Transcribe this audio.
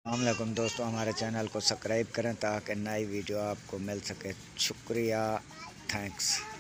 अस्सलामुअलैकुम दोस्तों, हमारे चैनल को सब्सक्राइब करें ताकि नई वीडियो आपको मिल सके। शुक्रिया, थैंक्स।